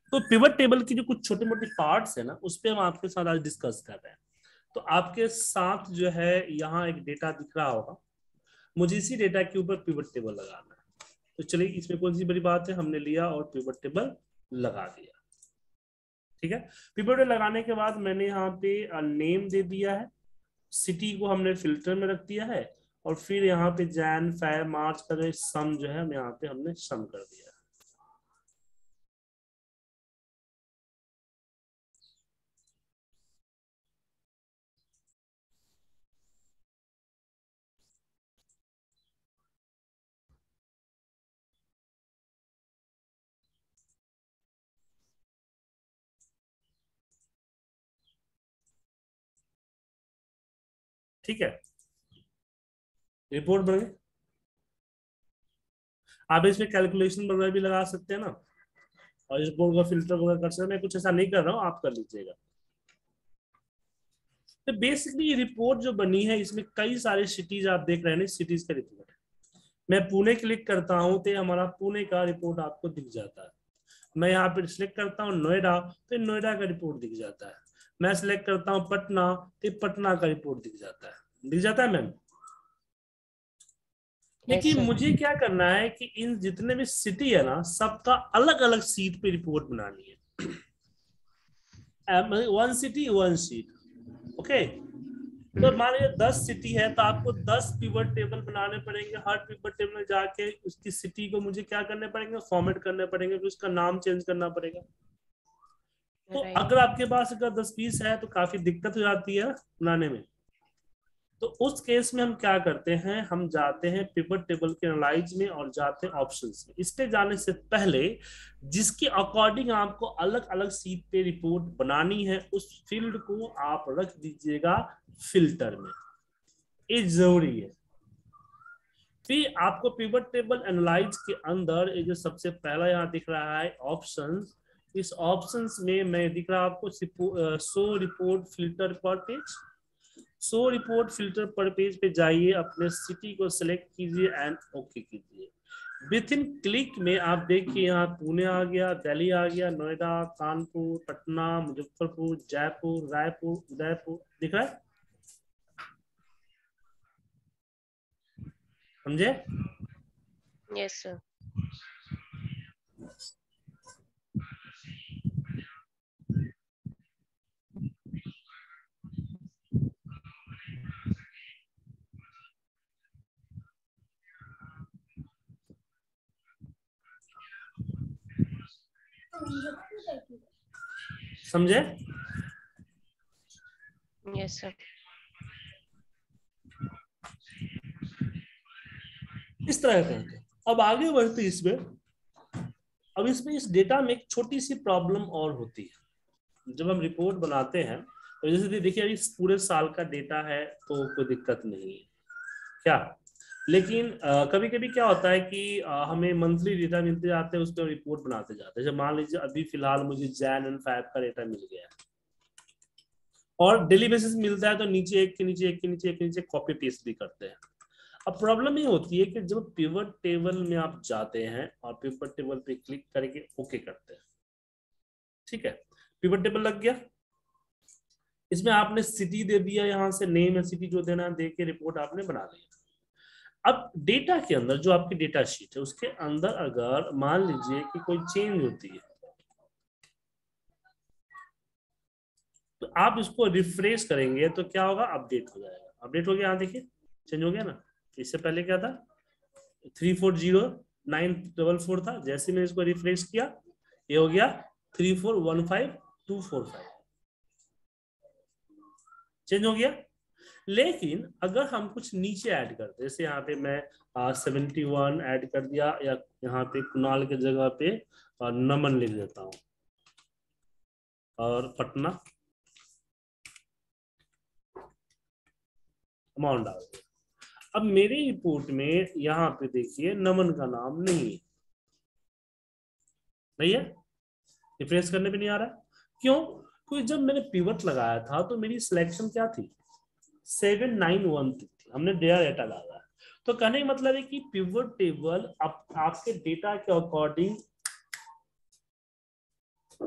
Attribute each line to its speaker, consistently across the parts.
Speaker 1: तो pivot table की जो कुछ छोटे मोटे पार्ट्स है ना, उस पर हम आपके साथ आज डिस्कस कर रहे हैं। तो आपके साथ जो है यहाँ एक डेटा दिख रहा होगा, मुझे इसी डेटा के ऊपर पिवट टेबल लगाना है। तो चलिए, इसमें कौन सी बड़ी बात है, हमने लिया और पिवट टेबल लगा दिया। ठीक है, पिवट टेबल लगाने के बाद मैंने यहाँ पे नेम दे दिया है, सिटी को हमने फिल्टर में रख दिया है, और फिर यहाँ पे जैन फेब मार्च का जो सम जो है हम यहाँ पे हमने सम कर दिया है। ठीक है, रिपोर्ट बन गई। आप इसमें कैलकुलेशन वगैरह भी लगा सकते हैं ना, और इस बोर्ड का फिल्टर वगैरह कर सकते हैं। मैं कुछ ऐसा नहीं कर रहा हूँ, आप कर लीजिएगा। तो बेसिकली ये रिपोर्ट जो बनी है, इसमें कई सारे सिटीज आप देख रहे हैं, सिटीज का रिपोर्ट। मैं पुणे क्लिक करता हूँ तो हमारा पुणे का रिपोर्ट आपको दिख जाता है। मैं यहाँ पे सिलेक्ट करता हूँ नोएडा, तो नोएडा का रिपोर्ट दिख जाता है। मैं सिलेक्ट करता हूँ पटना, तो पटना का रिपोर्ट दिख जाता है। दिख जाता है मैम।
Speaker 2: यस
Speaker 1: लेकिन
Speaker 2: सर।
Speaker 1: मुझे क्या करना है कि इन जितने भी सिटी है ना, सबका अलग अलग सीट पे रिपोर्ट बनानी है। One city one seat, okay. तो मान लीजिए 10 सिटी है, तो आपको 10 पिवट टेबल बनाने पड़ेंगे। हर पिवट टेबल में जाके उसकी सिटी को मुझे क्या करने पड़ेंगे, फॉर्मेट करने पड़ेंगे, फिर उसका नाम चेंज करना पड़ेगा। तो
Speaker 2: राइट।
Speaker 1: अगर आपके पास अगर 10-20 है तो काफी दिक्कत हो जाती है बनाने में। तो उस केस में हम क्या करते हैं, हम जाते हैं पिवट टेबल के एनालाइज में और जाते हैं ऑप्शंस में। इस पे जाने से पहले जिसके अकॉर्डिंग आपको अलग अलग सीट पे रिपोर्ट बनानी है, उस फील्ड को आप रख दीजिएगा फिल्टर में। ये जरूरी है। फिर आपको पिवट टेबल एनालाइज के अंदर ये जो सबसे पहला यहाँ दिख रहा है ऑप्शंस, इस ऑप्शंस में मैं दिख रहा है आपको show report filter per page. Show report filter per page पे जाइए, अपने सिटी को सिलेक्ट कीजिए एंड ओके कीजिए। विथ इन क्लिक में आप देखिए यहाँ पुणे आ गया, दिल्ली आ गया, नोएडा, कानपुर, पटना, मुजफ्फरपुर, जयपुर, रायपुर, उदयपुर दिख रहा है। समझे?
Speaker 2: Yes sir.
Speaker 1: समझे?
Speaker 2: Yes sir.
Speaker 1: इस तरह करके अब आगे बढ़ते इसमें। अब इसमें इस डेटा में एक छोटी सी प्रॉब्लम और होती है जब हम रिपोर्ट बनाते हैं। तो जैसे देखिए अभी इस पूरे साल का डेटा है तो कोई दिक्कत नहीं है क्या। लेकिन कभी कभी क्या होता है कि हमें मंथली डेटा मिलते जाते हैं, उस पर रिपोर्ट बनाते जाते हैं। जैसे मान लीजिए अभी फिलहाल मुझे जैन एंड फैब का डेटा मिल गया है, और डेली बेसिस मिलता है, तो नीचे एक के नीचे एक के नीचे एक के नीचे कॉपी पेस्ट भी करते हैं। अब प्रॉब्लम ये होती है कि जब पिवट टेबल में आप जाते हैं और पिवट टेबल पे क्लिक करके ओके करते हैं, ठीक है, पिवट टेबल लग गया। इसमें आपने सिटी दे दिया, यहाँ से नेम है सिटी जो देना दे के रिपोर्ट आपने बना लिया। अब डेटा के अंदर जो आपकी डेटा शीट है उसके अंदर अगर मान लीजिए कि कोई चेंज होती है, तो आप इसको रिफ्रेश करेंगे तो क्या होगा, अपडेट हो जाएगा। अपडेट हो गया, यहाँ देखिए चेंज हो गया ना। इससे पहले क्या था, 340944 था। जैसे मैंने इसको रिफ्रेश किया, ये हो गया 3415245, चेंज हो गया। लेकिन अगर हम कुछ नीचे ऐड करते, जैसे यहाँ पे मैं 71 ऐड कर दिया, या यहाँ पे कुणाल के जगह पे नमन लिख देता हूँ, और पटना अमाउंट डाल दिया। अब मेरी रिपोर्ट में यहाँ पे देखिए नमन का नाम नहीं है, नहीं है। रिफ्रेश करने पे नहीं आ रहा, क्यों? क्योंकि जब मैंने पिवट लगाया था तो मेरी सिलेक्शन क्या थी, 791 थी, हमने डेटा डाला है। तो कहने का मतलब है कि पिवट टेबल आपके डेटा के अकॉर्डिंग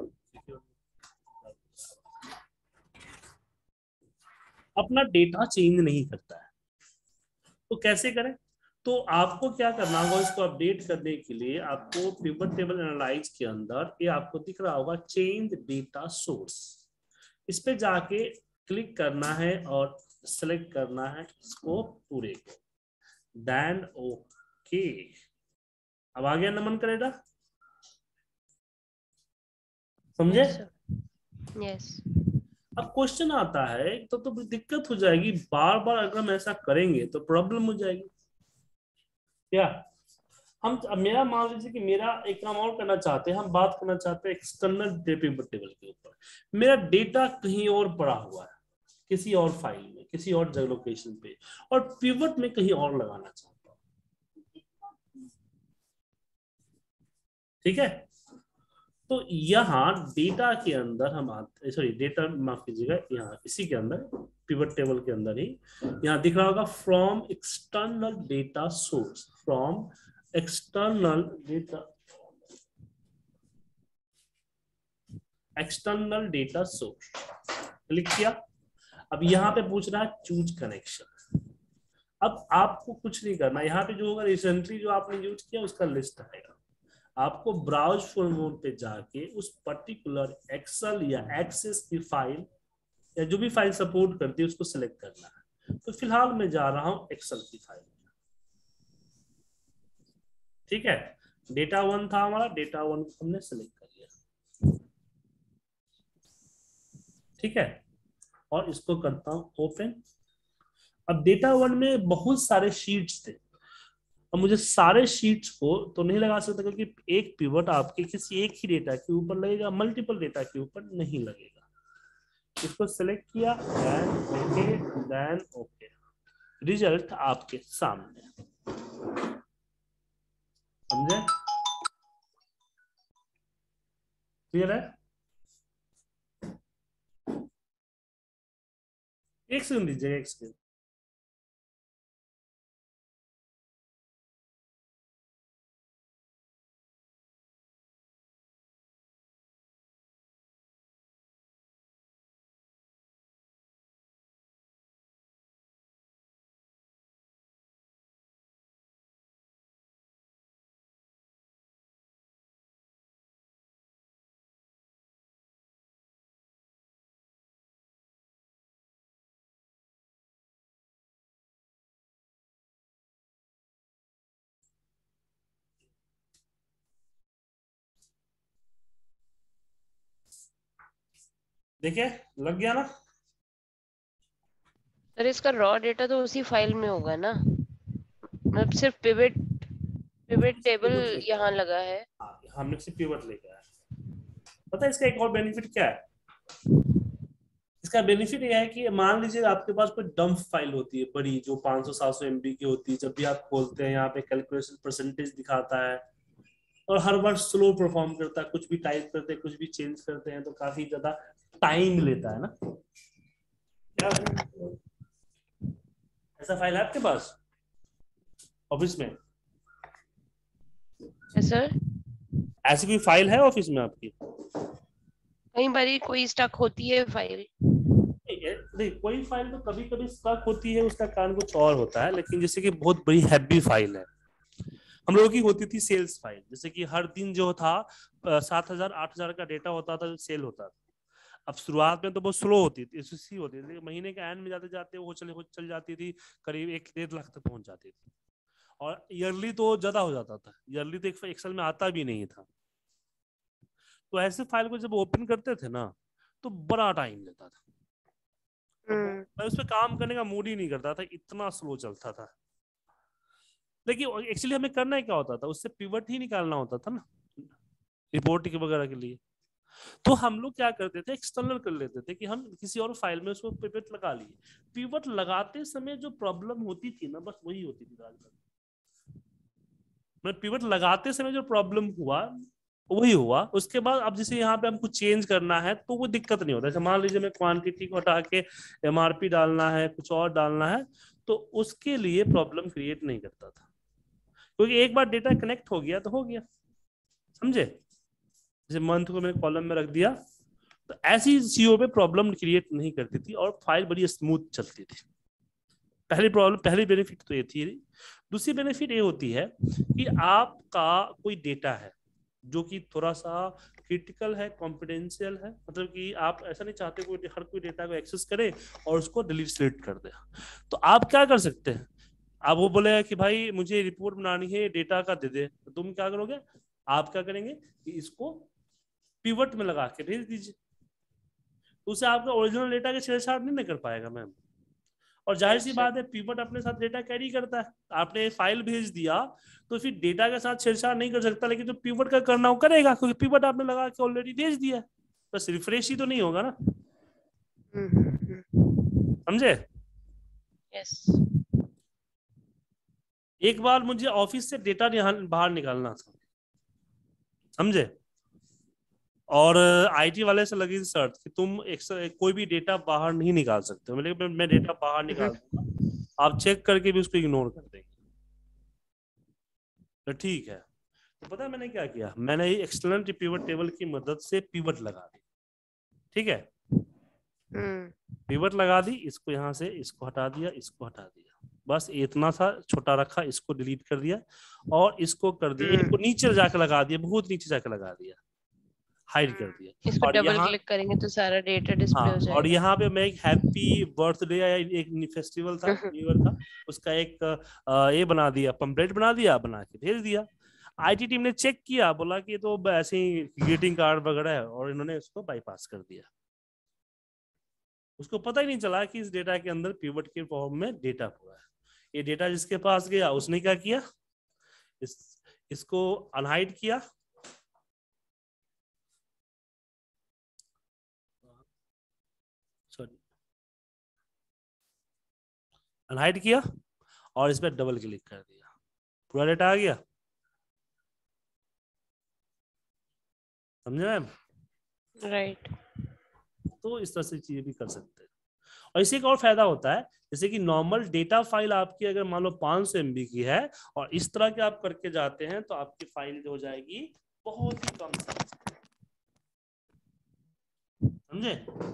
Speaker 1: अपना डेटा चेंज नहीं करता है, तो कैसे करें? तो आपको क्या करना होगा, इसको अपडेट करने के लिए आपको पिवट टेबल एनालाइज के अंदर ये आपको दिख रहा होगा चेंज डेटा सोर्स, इस पे जाके क्लिक करना है और सेलेक्ट करना है इसको पूरे को, देन ओके। अब आ गया नमन करेगा, समझे?
Speaker 2: Yes, sir. Yes.
Speaker 1: अब क्वेश्चन आता है तो दिक्कत हो जाएगी, बार बार अगर हम ऐसा करेंगे तो प्रॉब्लम हो जाएगी। क्या हम, अब मेरा मान लीजिए कि मेरा एक काम और करना चाहते हैं, हम बात करना चाहते हैं एक्सटर्नल पिवट टेबल के ऊपर, मेरा डेटा कहीं और पड़ा हुआ है किसी और फाइल में, किसी और जगह लोकेशन पे, और पिवट में कहीं और लगाना चाहता हूं। ठीक है, तो यहाँ डेटा के अंदर हम आते, सॉरी डेटा माफ कीजिएगा, यहाँ इसी के अंदर पिवट टेबल के अंदर ही यहाँ दिख रहा होगा from external data source, from external data source click किया। अब यहाँ पे पूछ रहा है चूज कनेक्शन। अब आपको कुछ नहीं करना, यहाँ पे जो होगा रिसेंटली जो आपने यूज किया उसका लिस्ट आएगा, आपको ब्राउज फॉर मोड पे जाके उस पर्टिकुलर एक्सेल या एक्सेस की फाइल या जो भी फाइल सपोर्ट करती है उसको सिलेक्ट करना है। तो फिलहाल मैं जा रहा हूं एक्सेल की फाइल। ठीक है, डेटा वन था हमारा, डेटा वन को हमने सिलेक्ट कर लिया। ठीक है, और इसको करता हूं ओपन। अब डेटा वन में बहुत सारे शीट्स थे, अब मुझे सारे शीट्स को तो नहीं लगा सकता क्योंकि एक पिवट आपके किसी एक ही डेटा के ऊपर लगेगा, मल्टीपल डेटा के ऊपर नहीं लगेगा। इसको सिलेक्ट किया, देन ओके, रिजल्ट आपके सामने, समझे? क्लियर है? एक सेकंड दीजिएगा, एक सेकंड। देखिए लग गया ना?
Speaker 2: सर इसका रॉ डेटा तो उसी फाइल में होगा ना, मतलब सिर्फ पिवट टेबल यहाँ लगा है।
Speaker 1: हाँ, हमने सिर्फ पिवट लेके आया। पता है इसका एक और बेनिफिट क्या है? इसका बेनिफिट यह है कि मान लीजिए आपके पास कोई डंप फाइल होती है बड़ी, जो 500-700 MB की होती है, जब भी आप खोलते हैं यहाँ पे कैलकुलेशन परसेंटेज दिखाता है और हर बार स्लो परफॉर्म करता है, कुछ भी टाइप करते हैं कुछ भी चेंज करते हैं तो काफी ज्यादा टाइम लेता है ना। क्या ऐसा फाइल है आपके पास ऑफिस में?
Speaker 2: सर
Speaker 1: ऐसी कोई फाइल है ऑफिस में आपकी?
Speaker 2: कई बारी कोई स्टक होती है फाइल।
Speaker 1: नहीं, कोई फाइल तो कभी कभी स्टक होती है, उसका कारण कुछ और होता है, लेकिन जैसे कि बहुत बड़ी हैवी फाइल है, हम लोगों की होती थी सेल्स फाइल, जैसे कि हर दिन जो था 7,000-8,000 का डेटा होता था, सेल होता था। अब शुरुआत में तो बहुत स्लो होती थी, एसएससी होती थी, महीने के एंड में जाते जाते वो चल जाती थी, करीब 1-1.5 लाख तक पहुंच जाती थी, और ईयरली तो ज्यादा हो जाता था, ईयरली तो एक एक्सेल में आता भी नहीं था। तो ऐसे फाइल को जब ओपन करते थे ना तो बड़ा टाइम लेता था, मैं उस पर काम करने का मूड ही नहीं करता था, इतना स्लो चलता था। लेकिन एक्चुअली हमें करना ही क्या होता था, उससे पिवट ही निकालना होता था ना रिपोर्ट के वगैरह के लिए। तो हम लोग क्या करते थे, एक्सटर्नल कर लेते थे कि हम किसी और फाइल में उसको पिवट लगा लिए। पिवट लगाते समय जो प्रॉब्लम होती थी ना, बस वही होती थी राजगढ़। मतलब पिवट लगाते समय जो प्रॉब्लम हुआ वही हुआ, उसके बाद अब जैसे यहाँ पे हमको चेंज करना है तो वो दिक्कत नहीं होता। जैसे मान लीजिए मैं क्वांटिटी को हटा के MRP डालना है, कुछ और डालना है, तो उसके लिए प्रॉब्लम क्रिएट नहीं करता था, क्योंकि एक बार डेटा कनेक्ट हो गया तो हो गया, समझे? जैसे मंथ को मैंने कॉलम में रख दिया, तो ऐसी सीओ पे प्रॉब्लम क्रिएट नहीं करती थी और फाइल बड़ी स्मूथ चलती थी। पहली बेनिफिट तो ये थी। दूसरी बेनिफिट ये होती है कि आपका कोई डेटा है जो कि थोड़ा सा क्रिटिकल है, कॉन्फिडेंशियल है, मतलब कि आप ऐसा नहीं चाहते हर कोई डेटा को एक्सेस करे और उसको डिलीट सिलेक्ट कर दे। तो आप क्या कर सकते हैं, आप वो बोलेगा कि भाई मुझे रिपोर्ट बनानी है, डेटा का दे दे, तो तुम क्या करोगे, आप क्या करेंगे कि इसको पिवट में लगा के भेज दीजिए, तो उसे आपका ओरिजिनल डेटा के छेड़छाड़ नहीं कर पाएगा मैम। और जाहिर सी बात है पिवट अपने साथ डेटा कैरी करता है, आपने फाइल भेज दिया तो फिर डेटा के साथ छेड़छाड़ नहीं कर सकता, लेकिन जो पिवट का करना वो करेगा क्योंकि पिवट आपने लगा के ऑलरेडी भेज दिया, बस रिफ्रेश ही तो नहीं होगा ना। समझे?
Speaker 2: यस।
Speaker 1: एक बार मुझे ऑफिस से डेटा बाहर निकालना था, समझे, और आईटी वाले से लगी शर्त कि तुम कोई भी डेटा बाहर नहीं निकाल सकते हो, मैं डेटा बाहर निकाल दूंगा, आप चेक करके भी उसको इग्नोर कर देंगे। तो ठीक है, तो पता है मैंने क्या किया, मैंने एक्सटर्नल पिवट टेबल की मदद से पिवट लगा दी। ठीक है, पिवट लगा दी, इसको यहाँ से इसको हटा दिया, इसको हटा दिया, बस इतना सा छोटा रखा, इसको डिलीट कर दिया और इसको कर दिया, इसको नीचे जाकर लगा दिया, बहुत नीचे जाकर लगा दिया, हाइड कर दिया।
Speaker 2: इस पर
Speaker 1: और
Speaker 2: डबल
Speaker 1: यहाँ
Speaker 2: क्लिक करेंगे तो सारा डेटा डिस्प्ले हो जाएगा।
Speaker 1: और यहाँ पे मैं एक हैप्पी बर्थडे या एक फेस्टिवल था न्यू ईयर का, उसका एक ये बना दिया, पंपलेट बना दिया, बना के भेज दिया। आईटी टीम ने चेक किया, बोला कि तो ऐसे ही ग्रीटिंग कार्ड वगैरह है, और इन्होंने उसको बाईपास कर दिया। उसको पता ही नहीं चला कि इस डेटा के अंदर पिवट के फॉर्म में डेटा पूरा है। ये डेटा जिसके पास गया उसने क्या किया, इसको अनहाइड किया, सॉरी अनहाइड किया और इस पर डबल क्लिक कर दिया, पूरा डेटा आ गया। समझे मैम?
Speaker 2: राइट।
Speaker 1: तो इस तरह से चीजें भी कर सकते हैं। और इसी का और फायदा होता है, जैसे कि नॉर्मल डेटा फाइल आपकी अगर मान लो 500 MB की है और इस तरह के आप करके जाते हैं तो आपकी फाइल हो जाएगी बहुत ही कम साइज। समझे?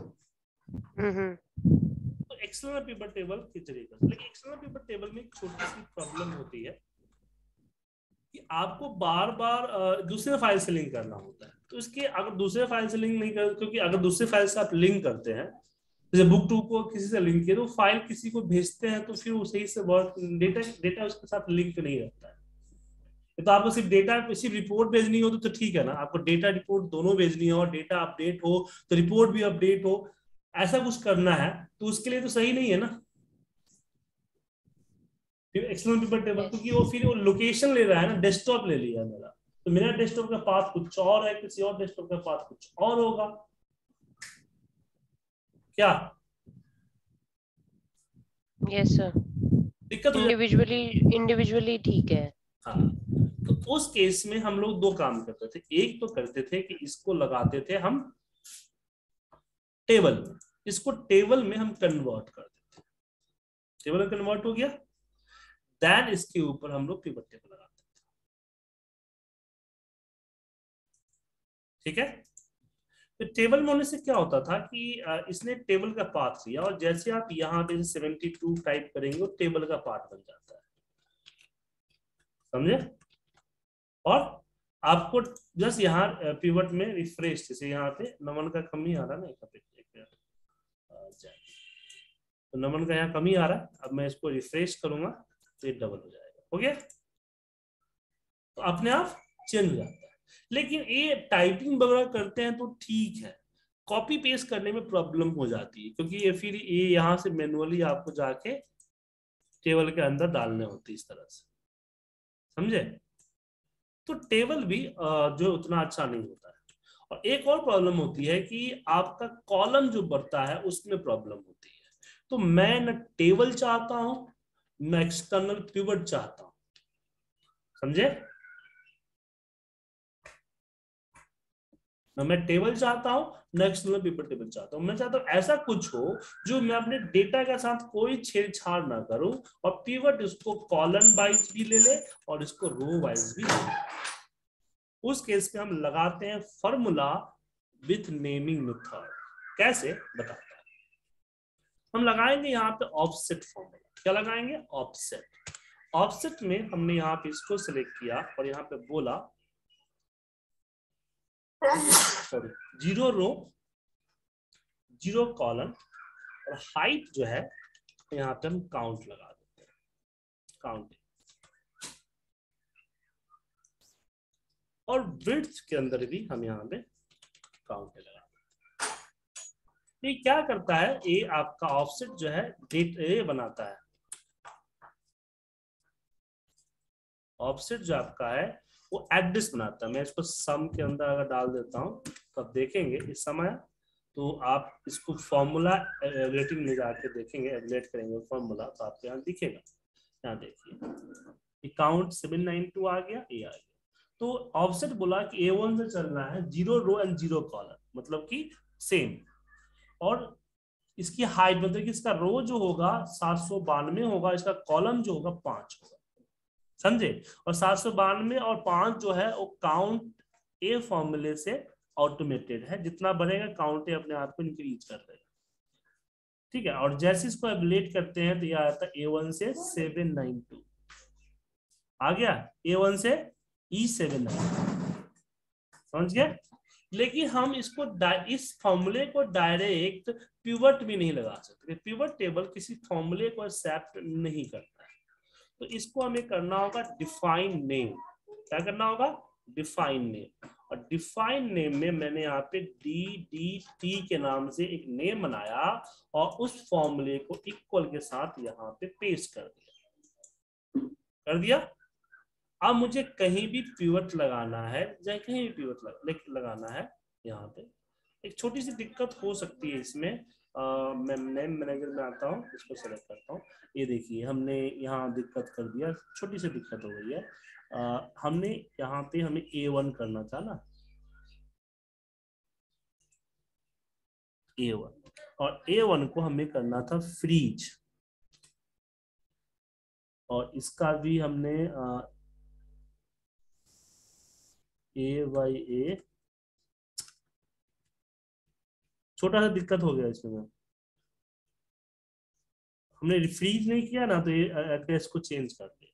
Speaker 1: तो एक्सटर्नल पिवट टेबल की तरीके से, लेकिन एक्सटर्नल पिवट टेबल में एक छोटी सी प्रॉब्लम होती है कि आपको बार बार दूसरे फाइल से लिंक करना होता है। तो इसके अगर दूसरे फाइल से लिंक नहीं कर, क्योंकि अगर दूसरे फाइल से आप लिंक करते हैं, जैसे बुक टू को किसी से लिंक किया तो फाइल किसी को भेजते हैं तो फिर वो सही से वर्क डेटा उसके साथ लिंक नहीं रहता है। तो आपको सिर्फ डेटा सिर्फ रिपोर्ट भेजनी हो तो ठीक है ना, आपको डेटा रिपोर्ट दोनों भेजनी हो और डेटा अपडेट हो तो रिपोर्ट भी अपडेट हो, ऐसा कुछ करना है तो उसके लिए तो सही नहीं है ना एक्सटर्नल पिवट टेबल, क्योंकि वो फिर वो लोकेशन ले रहा है ना, डेस्कटॉप ले लिया मेरा, तो मेरा डेस्कटॉप का पाथ कुछ और है, किसी और डेस्कटॉप का पाथ कुछ और होगा क्या?
Speaker 2: यस सर,
Speaker 1: दिक्कत
Speaker 2: इंडिविजुअली ठीक है।
Speaker 1: हाँ, तो उस केस में हम लोग दो काम करते थे, एक तो करते थे कि इसको लगाते थे हम टेबल में, इसको टेबल में हम कन्वर्ट कर देते, टेबल में कन्वर्ट हो गया, देन इसके ऊपर हम लोग पिवट टेबल लगाते थे। ठीक है, तो टेबल में होने से क्या होता था कि इसने टेबल का पाथ लिया और जैसे आप यहाँ पे 72 टाइप करेंगे वो टेबल का पार्ट बन जाता है। समझे? और आपको जस्ट यहाँ पिवट में रिफ्रेश, जैसे यहाँ पे नमन का कमी आ रहा है ना, तो नमन का यहाँ कमी आ रहा है, अब मैं इसको रिफ्रेश करूंगा तो ये डबल हो जाएगा, हो गया, तो अपने आप चेंज हो जाता है। लेकिन ये टाइपिंग वगैरह करते हैं तो ठीक है, कॉपी पेस्ट करने में प्रॉब्लम हो जाती है, क्योंकि ये फिर ये यहाँ से मैनुअली आपको जाके टेबल के अंदर डालने होते इस तरह से। समझे? तो टेबल भी जो उतना अच्छा नहीं होता है। और एक और प्रॉब्लम होती है कि आपका कॉलम जो बढ़ता है उसमें प्रॉब्लम होती है। तो मैं न टेबल चाहता हूं न एक्सटर्नल पिवट चाहता हूं। समझे? न मैं टेबल चाहता हूं न एक्सटर्नल पिवट टेबल चाहता हूं। मैं चाहता हूं ऐसा कुछ हो जो मैं अपने डेटा के साथ कोई छेड़छाड़ ना करूं और पिवट इसको कॉलम वाइज भी ले ले और इसको रो वाइज भी ले ले। उस केस में हम लगाते हैं फॉर्मूला विथ नेमिंग मेथड। कैसे बताता है, हम लगाएंगे यहाँ पे ऑफसेट फॉर्मूला। क्या लगाएंगे? ऑफसेट। ऑफसेट में हमने यहाँ पे इसको सिलेक्ट किया और यहाँ पे बोला सॉरी 0 रो 0 कॉलम और हाइट जो है यहाँ पे हम काउंट लगा देते हैं, काउंट। और विड्थ के अंदर भी हम यहाँ पे काउंट लगा देते हैं। ये क्या करता है, ये आपका ऑफसेट जो है डेट ये बनाता है। ऑफसेट जो आपका है वो एड्रेस बनाता है। मैं इसको सम के अंदर अगर डाल देता हूँ तो आप देखेंगे इस समय, तो आप इसको फॉर्मूला एवलेटिंग में जाके देखेंगे, एवलेट करेंगे फॉर्मूला तो आपको यहाँ दिखेगा। यहाँ देखिए काउंट 792 आ गया, ये आ गया। तो ऑफसेट बोला कि A1 से चलना है 0 रो एंड 0 कॉलम, मतलब कि सेम। और इसकी हाइट मतलब कि इसका रो जो होगा 792 होगा, इसका कॉलम जो होगा 5 होगा, समझे। और 792 और 5 जो है वो काउंट ए फॉर्मूले से ऑटोमेटेड है, जितना बढ़ेगा काउंट ए अपने आप को इंक्रीज कर देगा, ठीक है। और जैसे इसको एबलेट करते हैं तो यह आता है A1 से 792 आ गया, A1 से E792, समझ गए। लेकिन हम इसको इस फॉर्मूले को डायरेक्ट पिवट भी नहीं लगा सकते, पिवट टेबल किसी फॉर्मूले को एक्सेप्ट नहीं करता है। तो इसको हमें करना होगा डिफाइन नेम। क्या करना होगा? Define name. और डिफाइन नेम में मैंने यहाँ पे DDT के नाम से एक नेम बनाया और उस फॉर्मूले को इक्वल के साथ यहाँ पे पेस्ट कर दिया। अब मुझे कहीं भी पिवट लगाना है, चाहे कहीं भी पिवट लगाना है, यहाँ पे एक छोटी सी दिक्कत हो सकती है इसमें। मैं नेम मैनेजर में आता हूँ, इसको सेलेक्ट करता हूँ। ये देखिए हमने यहाँ दिक्कत कर दिया, छोटी सी दिक्कत हो गई है। हमने यहाँ पे हमें A1 करना था ना, A1, और A1 को हमें करना था फ्रीज। और इसका भी हमने A छोटा सा दिक्कत हो गया इसमें। हमने फ्रीज नहीं किया ना, तो ये एड्रेस को चेंज कर दिया।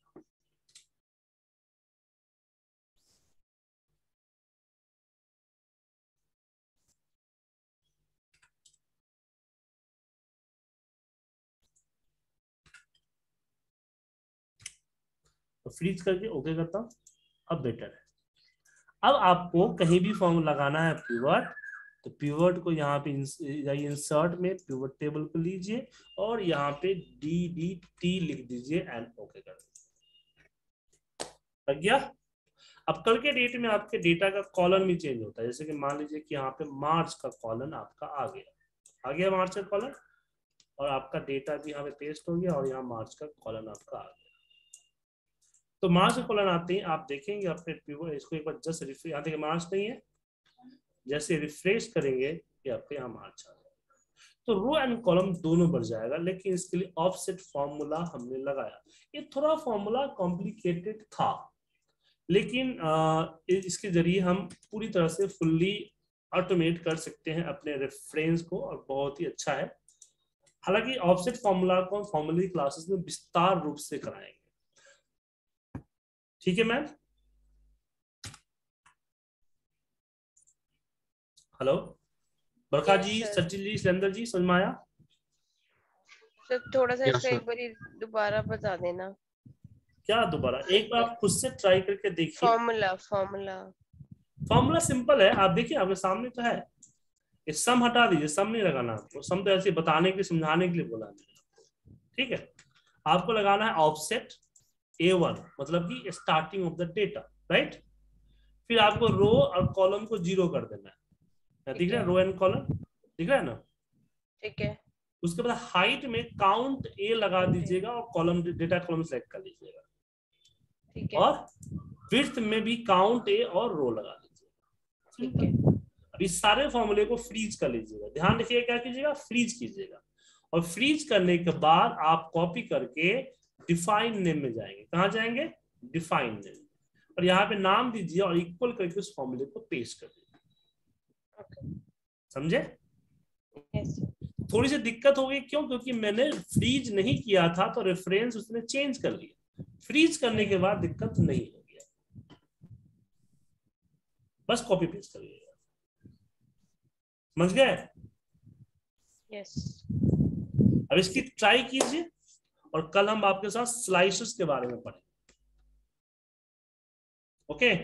Speaker 1: तो फ्रीज करके ओके करता हूँ, अब बेटर है। अब आपको कहीं भी फॉर्म लगाना है पिवट, तो पिवट को यहाँ पे जाइए इंसर्ट में पिवट टेबल को लीजिए और यहाँ पे DDT लिख दीजिए एंड ओके कर दीजिए। लग गया। अब कल के डेट में आपके डेटा का कॉलम भी चेंज होता है। जैसे कि मान लीजिए कि यहाँ पे मार्च का कॉलम आपका आ गया मार्च का कॉलम, और आपका डेटा भी यहाँ पे पेस्ट हो गया और यहाँ मार्च का कॉलम आपका आ गया। तो मार्च का कॉलम आते ही आप देखेंगे अपने पिवट, इसको एक बार जस्ट रिफ्रेश, यहाँ देखिए मार्च नहीं है, जैसे रिफ्रेश करेंगे ये आपके यहाँ मार्च आ जाएगा। तो रो एंड कॉलम दोनों बढ़ जाएगा, लेकिन इसके लिए ऑफसेट फॉर्मूला हमने लगाया। ये थोड़ा फॉर्मूला कॉम्प्लिकेटेड था, लेकिन इसके जरिए हम पूरी तरह से फुल्ली ऑटोमेट कर सकते हैं अपने रेफरेंस को, और बहुत ही अच्छा है। हालांकि ऑफसेट फॉर्मूला को फॉर्मूला क्लासेस में विस्तार रूप से कराएंगे, ठीक है ma'am. Hello Barkha
Speaker 2: Yes,
Speaker 1: ji,
Speaker 2: sir.
Speaker 1: Sachin ji, Surendra ji, समझ में आया?
Speaker 2: सर थोड़ा सा
Speaker 3: Yes,
Speaker 2: इसका
Speaker 3: sir.
Speaker 2: एक बार दोबारा बता देना।
Speaker 1: क्या दोबारा? एक बार आप खुद से ट्राई करके देखिए। फॉर्मूला सिंपल है, आप देखिए आपके सामने तो है। ये सम हटा दीजिए, सम नहीं लगाना आपको, सम तो ऐसे बताने के लिए समझाने के लिए बोला है, ठीक है। आपको लगाना है ऑफसेट A1, मतलब कि starting of the data, right. फिर आपको रो और कॉलम को 0 कर देना है, दिख रहा है? रो एंड कॉलम दिख रहा है ना?
Speaker 2: ठीक है।
Speaker 1: उसके बाद हाइट में काउंट A लगा दीजिएगा और कॉलम डेटा कॉलम सेलेक्ट कर लीजिएगा,
Speaker 2: ठीक है।
Speaker 1: और विड्थ में भी काउंट A और रो लगा दीजिएगा।
Speaker 2: ठीक है।
Speaker 1: अब इस सारे फॉर्मूले को फ्रीज कर लीजिएगा। ध्यान रखिएगा, क्या कीजिएगा? फ्रीज कीजिएगा। और फ्रीज करने के बाद आप कॉपी करके डिफाइन नेम में जाएंगे। कहाँ जाएंगे? डिफाइन नेम, और यहाँ पे नाम दीजिए और इक्वल करके उस फॉर्मूले को पेस्ट कर दीजिए। समझे?
Speaker 2: यस
Speaker 1: थोड़ी सी दिक्कत हो गई, क्यों? क्योंकि मैंने फ्रीज नहीं किया था तो रेफरेंस उसने चेंज कर लिया। फ्रीज करने के बाद दिक्कत नहीं हो गया, बस कॉपी पेस्ट कर लिया। समझ गए?
Speaker 2: यस।
Speaker 1: अब इसकी ट्राई कीजिए और कल हम आपके साथ स्लाइसेस के बारे में पढ़ेंगे। ओके,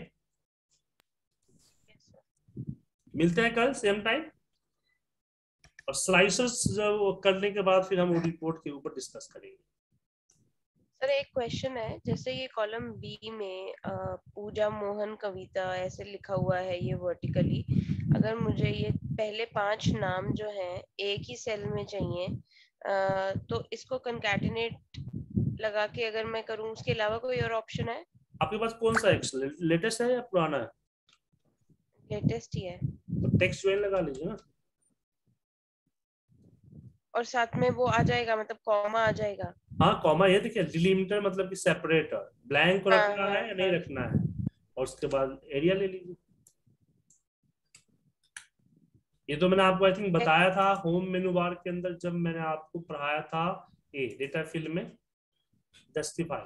Speaker 1: मिलते हैं कल सेम टाइम। और स्लाइसेस जब करने के बाद फिर हम वो रिपोर्ट के ऊपर डिस्कस करेंगे।
Speaker 2: सर एक क्वेश्चन है, जैसे ये कॉलम बी में पूजा मोहन कविता ऐसे लिखा हुआ है ये वर्टिकली, अगर मुझे ये पहले 5 नाम जो हैं एक ही सेल में चाहिए, तो इसको कंकैटिनेट लगा के अगर मैं करूं, उसके अलावा कोई और ऑप्शन है?
Speaker 1: आपके पास कौन सा एक्सेल, लेटेस्ट है या पुराना है?
Speaker 2: लेटेस्ट ही है।
Speaker 1: तो टेक्स्ट ज्वाइन लगा लीजिए ना।
Speaker 2: और साथ में वो आ जाएगा, मतलब कॉमा आ जाएगा?
Speaker 1: हाँ, कॉमा, ये देखिए डिलीमिटर मतलब कि सेपरेटर, ब्लैंक को
Speaker 2: हाँ
Speaker 1: रखना
Speaker 2: हाँ
Speaker 1: है या नहीं
Speaker 2: हाँ।
Speaker 1: रखना है, और उसके बाद एरिया ले लीजिए। ये तो मैंने आपको आई थिंक बताया था होम मेनू बार के अंदर जब मैंने आपको पढ़ाया था ये डेटा फील्ड में जस्टिफाई,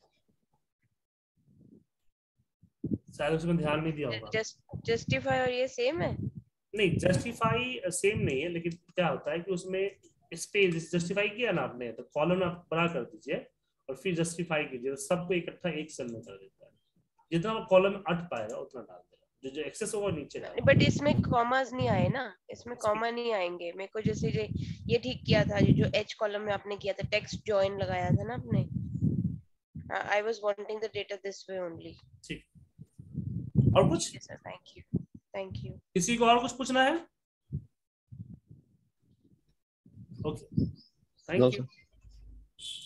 Speaker 1: शायद उसमें ध्यान नहीं दिया होगा।
Speaker 2: जस्टिफाई और ये सेम है?
Speaker 1: नहीं, जस्टिफाई सेम नहीं है, लेकिन क्या होता है कि उसमें स्पेस, जस्टिफाई किया ना आपने तो कॉलम आप बड़ा कर दीजिए और फिर जस्टिफाई कीजिए, तो सबको इकट्ठा एक सेल में कर देता है। जितना कॉलम अट पाएगा उतना डाल देगा, जो एक्सेस होगा नीचे डाल
Speaker 2: बट इसमें कॉमास नहीं आए ना, इसमें
Speaker 1: देगा।
Speaker 2: कॉमा नहीं आएंगे मेरे को। जैसे ये ठीक किया था, ये जो एच कॉलम में आपने किया था, टेक्स्ट जॉइन लगाया था ना आपने। I was wanting the data this way only.
Speaker 1: ठीक, और कुछ?
Speaker 2: ठीक है sir, thank you. Thank you.
Speaker 1: किसी को और कुछ पूछना है? Okay,
Speaker 3: no
Speaker 1: thank
Speaker 3: sir.
Speaker 1: You.